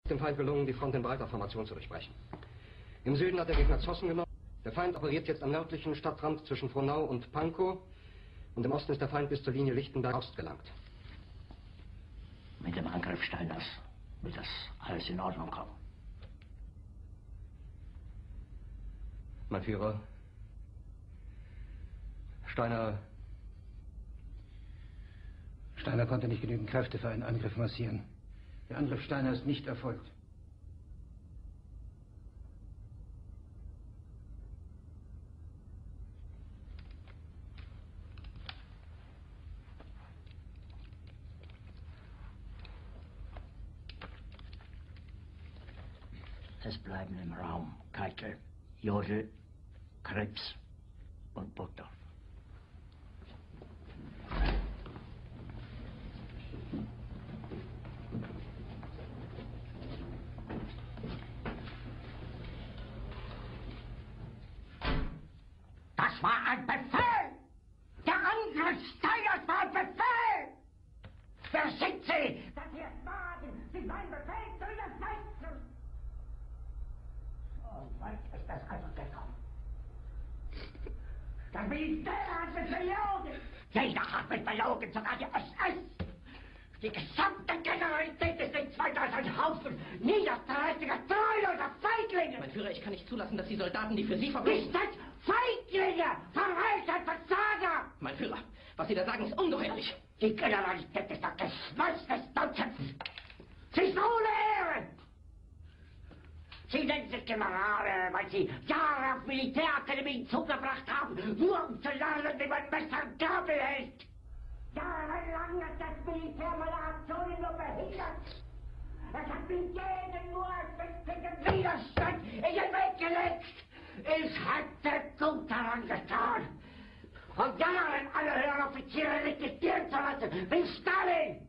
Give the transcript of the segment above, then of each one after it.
Dem Feind gelungen, die Front in breiter Formation zu durchbrechen. Im Süden hat der Gegner Zossen genommen. Der Feind operiert jetzt am nördlichen Stadtrand zwischen Frohnau und Pankow. Und im Osten ist der Feind bis zur Linie Lichtenberg-Ost gelangt. Mit dem Angriff Steiners wird das alles in Ordnung kommen. Mein Führer, Steiner konnte nicht genügend Kräfte für einen Angriff massieren. Der Angriff Steiner ist nicht erfolgt. Es bleiben im Raum Keitel, Jodl, Krebs und Burgdorf. Das war ein Befehl! Der Angriff Steiners war ein Befehl! Wer sind Sie, dass Sie es wagen, sich meinen Befehl zu widersetzen? So weit ist das also gekommen. Das Militär hat mich belogen! Jeder hat mich belogen, sogar die SS! Die gesamte Generalität ist nichts weiter als ein Haufen niederträchtiger, treuloser Feiglinge! Mein Führer, ich kann nicht zulassen, dass die Soldaten, die für Sie verbringen... Nicht als Feiglinge! Verräter, Versager! Mein Führer, was Sie da sagen, ist ungeheuerlich. Die Generalität ist das Geschmeiß des Nonsens! Sie ist ohne Ehre! Sie nennen sich Generale, weil Sie Jahre auf Militärakademien zugebracht haben, nur um zu lernen, wie man Messer und Gabel hält! Jahrelang hat das Militär meine Aktionen nur behindert! Es hat mir jeden nur erfindlichen Widerstand in den Weg gelegt! Ich hätte gut daran getan, von Jahren alle höheren Offiziere liquidieren zu lassen, wie Stalin!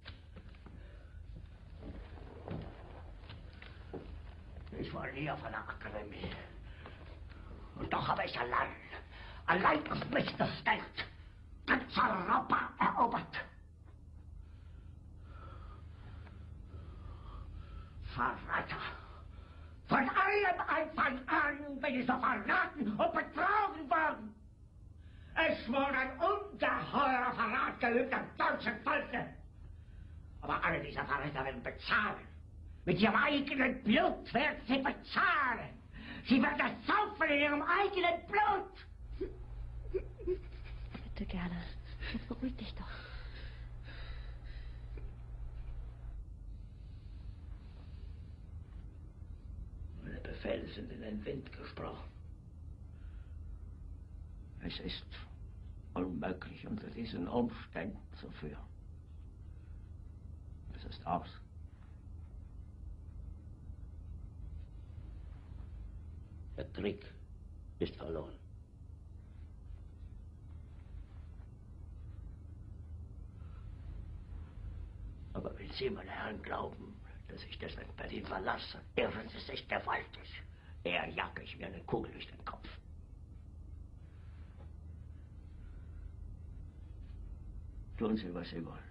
Ich war nie auf einer Akademie. Und doch habe ich allein auf mich gestellt, ganz Europa erobert. Verräter! Von allem Anfang an bin ich so verraten und betrogen worden. Es wurde ein ungeheurer Verrat geübt am deutschen Volke. Aber alle diese Verräter werden bezahlen. Mit ihrem eigenen Blut werden sie bezahlen. Sie werden das saufen in ihrem eigenen Blut. Bitte gerne. Beruhig dich doch. Meine Befehle sind in den Wind gesprochen. Es ist unmöglich, unter diesen Umständen zu führen. Es ist aus. Der Krieg ist verloren. Aber wenn Sie, meine Herren, glauben, dass ich deswegen Berlin verlasse, irren Sie sich gewaltig. Eher jage ich mir eine Kugel durch den Kopf. Tun Sie, was Sie wollen.